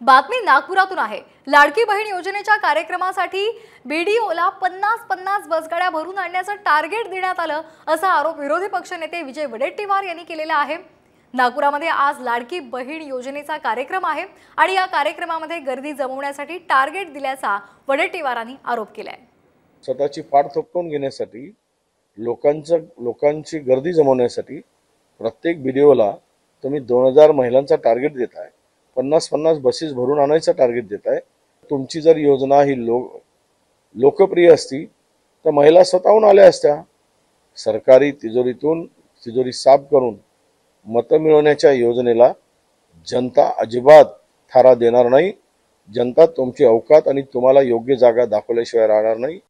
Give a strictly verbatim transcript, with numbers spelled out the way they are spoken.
बातमी नागपुरातून आहे। लाडकी बहीण योजनेच्या कार्यक्रमासाठी बीडीओला पन्नास पन्नास बसगाड्या भरून आणण्याचं टार्गेट देण्यात आलं, असा आरोप विरोधी पक्षनेते विजय वडेट्टीवार यांनी केलेला आहे। नागपुरामध्ये आज लाडकी बहीण योजनेचा कार्यक्रम आहे आणि या कार्यक्रमामध्ये गर्दी जमवण्यासाठी टार्गेट दिल्याचा वडेट्टीवारांनी आरोप केलाय। स्वतःची पाठ थोपटून घेण्यासाठी लोकांचं लोकांची गर्दी जमवण्यासाठी प्रत्येक बीडीओला तुम्ही दोन हजार महिलांचा टार्गेट देताय, पन्नास पन्नास बसेस भरून आणायचा टार्गेट देताय। तुमची जर योजना ही लोक लोकप्रिय असती तर महिला स्वतःहून आल्या असत्या। सरकारी तिजोरीतून तिजोरी साफ करून मत मिळवण्याच्या योजनेला जनता अजिबात थारा देणार नाही। जनता तुमची औकात आणि तुम्हाला योग्य जागा दाखवल्याशिवाय राहणार नाही।